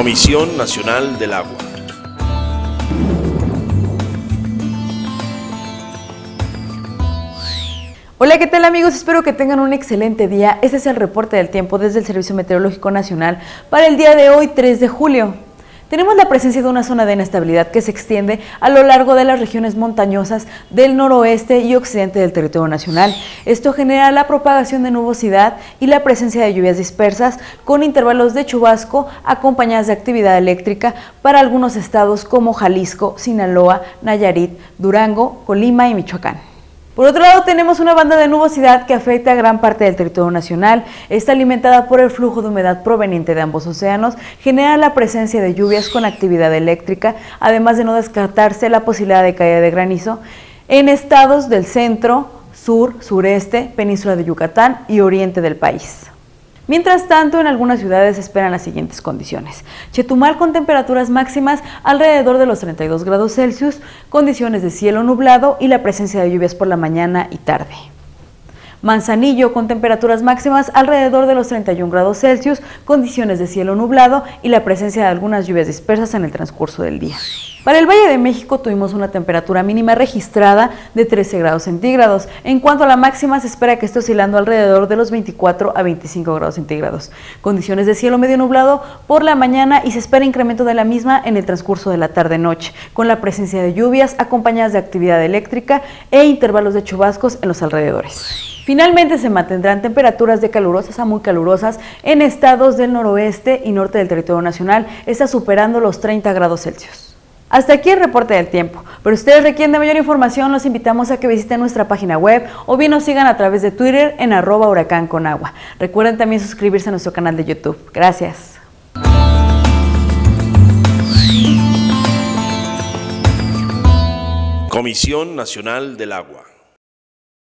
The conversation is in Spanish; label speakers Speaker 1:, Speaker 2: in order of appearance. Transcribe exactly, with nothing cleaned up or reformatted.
Speaker 1: Comisión Nacional del Agua.
Speaker 2: Hola, ¿qué tal amigos? Espero que tengan un excelente día. Este es el reporte del tiempo desde el Servicio Meteorológico Nacional para el día de hoy, tres de julio. Tenemos la presencia de una zona de inestabilidad que se extiende a lo largo de las regiones montañosas del noroeste y occidente del territorio nacional. Esto genera la propagación de nubosidad y la presencia de lluvias dispersas con intervalos de chubasco acompañadas de actividad eléctrica para algunos estados como Jalisco, Sinaloa, Nayarit, Durango, Colima y Michoacán. Por otro lado, tenemos una banda de nubosidad que afecta a gran parte del territorio nacional. Está alimentada por el flujo de humedad proveniente de ambos océanos, genera la presencia de lluvias con actividad eléctrica, además de no descartarse la posibilidad de caída de granizo en estados del centro, sur, sureste, península de Yucatán y oriente del país. Mientras tanto, en algunas ciudades se esperan las siguientes condiciones. Chetumal con temperaturas máximas alrededor de los treinta y dos grados Celsius, condiciones de cielo nublado y la presencia de lluvias por la mañana y tarde. Manzanillo con temperaturas máximas alrededor de los treinta y un grados Celsius, condiciones de cielo nublado y la presencia de algunas lluvias dispersas en el transcurso del día. Para el Valle de México tuvimos una temperatura mínima registrada de trece grados centígrados. En cuanto a la máxima, se espera que esté oscilando alrededor de los veinticuatro a veinticinco grados centígrados. Condiciones de cielo medio nublado por la mañana y se espera incremento de la misma en el transcurso de la tarde-noche, con la presencia de lluvias acompañadas de actividad eléctrica e intervalos de chubascos en los alrededores. Finalmente se mantendrán temperaturas de calurosas a muy calurosas en estados del noroeste y norte del territorio nacional, está superando los treinta grados Celsius. Hasta aquí el reporte del tiempo, pero si ustedes requieren de mayor información, los invitamos a que visiten nuestra página web o bien nos sigan a través de Twitter en arroba huracán con agua. Recuerden también suscribirse a nuestro canal de YouTube. Gracias.
Speaker 1: Comisión Nacional del Agua.